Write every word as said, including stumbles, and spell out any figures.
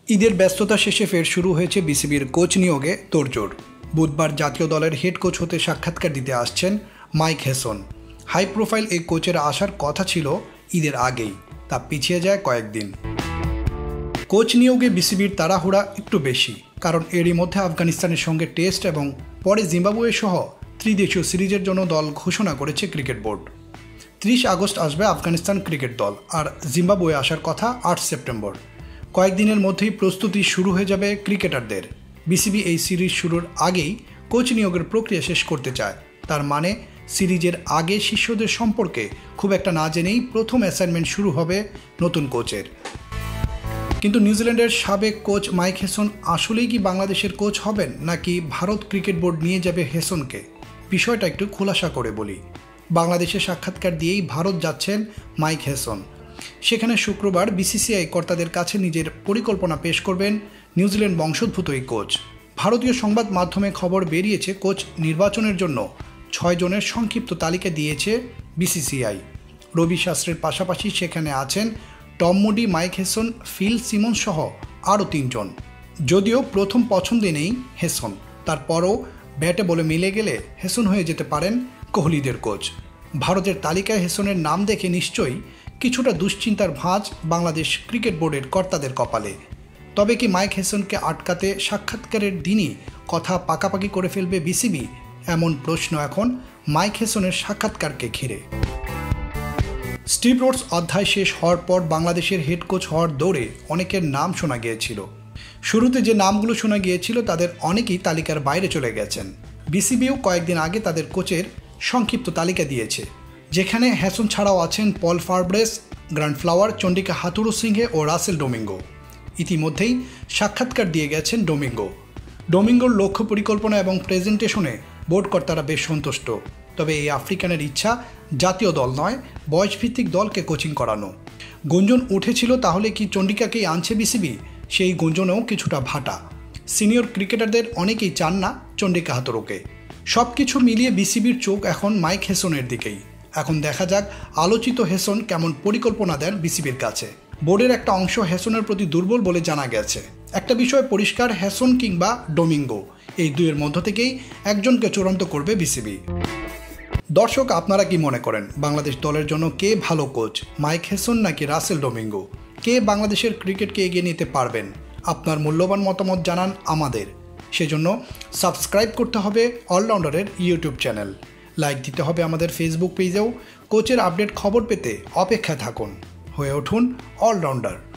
ঈদের ব্যস্ততা শেষে ফের শুরু হয়েছে বিসিবির কোচ নিয়োগে তোড়জোড়। বুধবার জাতীয় দলের হেড কোচ হতে সাক্ষাৎকার দিতে আসছেন মাইক হেসন। হাই প্রোফাইল এই কোচের আসার কথা ছিল ঈদের আগেই, তা পিছিয়ে যায় কয়েকদিন। কোচ নিয়োগে বিসিবির তাড়াহুড়া একটু বেশি, কারণ এরই মধ্যে আফগানিস্তানের সঙ্গে টেস্ট এবং পরে জিম্বাবুয়ে সহ ত্রিদেশীয় সিরিজের জন্য দল ঘোষণা করেছে ক্রিকেট বোর্ড। ত্রিশ আগস্ট আসবে আফগানিস্তান ক্রিকেট দল, আর জিম্বাবুয়ে আসার কথা আট সেপ্টেম্বর। কয়েকদিনের মধ্যেই প্রস্তুতি শুরু হয়ে যাবে ক্রিকেটারদের। বিসিবি এই সিরিজ শুরুর আগেই কোচ নিয়োগের প্রক্রিয়া শেষ করতে চায়। তার মানে সিরিজের আগে শিষ্যদের সম্পর্কে খুব একটা না জেনেই প্রথম অ্যাসাইনমেন্ট শুরু হবে নতুন কোচের। কিন্তু নিউজিল্যান্ডের সাবেক কোচ মাইক হেসন আসলেই কি বাংলাদেশের কোচ হবেন, নাকি ভারত ক্রিকেট বোর্ড নিয়ে যাবে হেসনকে? বিষয়টা একটু খোলাসা করে বলি। বাংলাদেশে সাক্ষাৎকার দিয়েই ভারত যাচ্ছেন মাইক হেসন। সেখানে শুক্রবার বিসিসিআই কর্তাদের কাছে নিজের পরিকল্পনা পেশ করবেন নিউজিল্যান্ড বংশোদ্ভূত এই কোচ। ভারতীয় সংবাদ মাধ্যমে খবর বেরিয়েছে, কোচ নির্বাচনের জন্য ছয় জনের সংক্ষিপ্ত তালিকা দিয়েছে বিসিসিআই। রবি শাস্ত্রীর পাশাপাশি সেখানে আছেন Tom Moody, Mike Hesson, Phil Simmons সহ আরও তিনজন। যদিও প্রথম পছন্দে নেই হেসন, তারপরও ব্যাটে বলে মিলে গেলে হেসন হয়ে যেতে পারেন কোহলিদের কোচ। ভারতের তালিকায় হেসনের নাম দেখে নিশ্চয়ই কিছুটা দুশ্চিন্তার ভাঁজ বাংলাদেশ ক্রিকেট বোর্ডের কর্তাদের কপালে। তবে কি মাইক হেসনকে আটকাতে সাক্ষাৎকারের দিনই কথা পাকাপাকি করে ফেলবে বিসিবি? এমন প্রশ্ন এখন মাইক হেসনের সাক্ষাৎকারকে ঘিরে। স্টিভ রোডস অধ্যায় শেষ হওয়ার পর বাংলাদেশের হেড কোচ হওয়ার দৌড়ে অনেকের নাম শোনা গিয়েছিল। শুরুতে যে নামগুলো শোনা গিয়েছিল তাদের অনেকেই তালিকার বাইরে চলে গেছেন। বিসিবিও কয়েকদিন আগে তাদের কোচের সংক্ষিপ্ত তালিকা দিয়েছে, যেখানে হেসন ছাড়াও আছেন Paul Farbrace, Grant Flower, Chandika Hathurusingha ও রাসেল ডোমিঙ্গো। ইতিমধ্যেই সাক্ষাৎকার দিয়ে গেছেন ডোমিঙ্গো। ডোমিঙ্গোর লক্ষ্য পরিকল্পনা এবং প্রেজেন্টেশনে বোর্ড কর্তারা বেশ সন্তুষ্ট। তবে এই আফ্রিকানের ইচ্ছা জাতীয় দল নয়, বয়সভিত্তিক দলকে কোচিং করানো। গুঞ্জন উঠেছিল তাহলে কি চন্ডিকাকেই আনছে বিসিবি? সেই গুঞ্জনেও কিছুটা ভাটা। সিনিয়র ক্রিকেটারদের অনেকেই চান না চন্ডিকা হাথুরুকে। সব কিছু মিলিয়ে বিসিবির চোখ এখন মাইক হেসনের দিকেই। এখন দেখা যাক আলোচিত হেসন কেমন পরিকল্পনা দেন বিসিবির কাছে। বোর্ডের একটা অংশ হেসনের প্রতি দুর্বল বলে জানা গেছে। একটা বিষয় পরিষ্কার, হেসন কিংবা ডোমিঙ্গো এই দুইয়ের মধ্য থেকেই একজনকে চূড়ান্ত করবে বিসিবি। দর্শক, আপনারা কি মনে করেন বাংলাদেশ দলের জন্য কে ভালো কোচ, মাইক হেসন নাকি রাসেল ডোমিঙ্গো? কে বাংলাদেশের ক্রিকেটকে এগিয়ে নিতে পারবেন? আপনার মূল্যবান মতামত জানান আমাদের। সেজন্য সাবস্ক্রাইব করতে হবে অলরাউন্ডারের ইউটিউব চ্যানেল, লাইক দিতে হবে আমাদের ফেসবুক পেজেও। কোচের আপডেট খবর পেতে অপেক্ষায় থাকুন। হয়ে উঠুন অলরাউন্ডার।